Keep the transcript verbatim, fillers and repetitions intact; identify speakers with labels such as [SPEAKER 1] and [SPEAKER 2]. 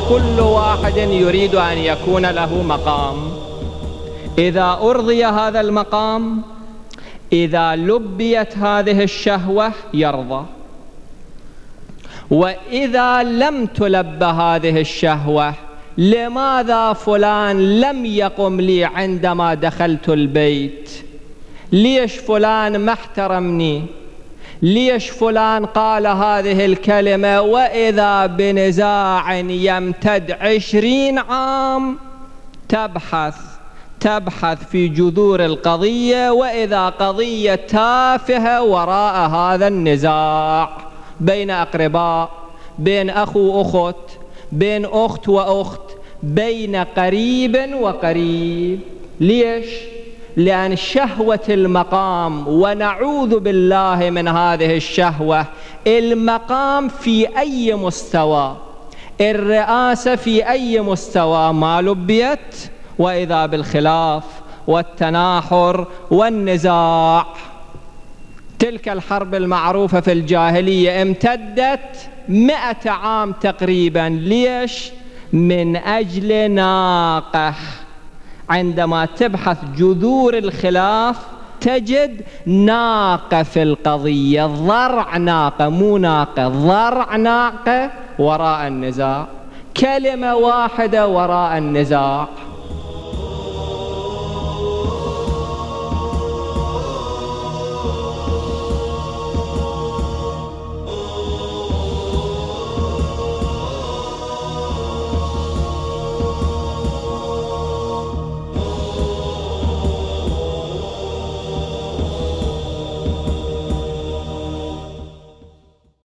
[SPEAKER 1] كل واحد يريد أن يكون له مقام. إذا أرضي هذا المقام، إذا لبيت هذه الشهوة يرضى، وإذا لم تلب هذه الشهوة، لماذا فلان لم يقم لي عندما دخلت البيت؟ ليش فلان ما احترمني؟ ليش فلان قال هذه الكلمة؟ وإذا بنزاع يمتد عشرين عام تبحث تبحث في جذور القضية، وإذا قضية تافهة وراء هذا النزاع بين أقرباء، بين أخ وأخت، بين أخت وأخت، بين قريب وقريب. ليش؟ لأن شهوة المقام، ونعوذ بالله من هذه الشهوة، المقام في أي مستوى، الرئاسة في أي مستوى، ما لبيت وإذا بالخلاف والتناحر والنزاع. تلك الحرب المعروفة في الجاهلية امتدت مئة عام تقريبا. ليش؟ من أجل ناقة. عندما تبحث جذور الخلاف تجد ناقة في القضية، ضرع ناقة، مو ناقة، ضرع ناقة وراء النزاع، كلمة واحدة وراء النزاع.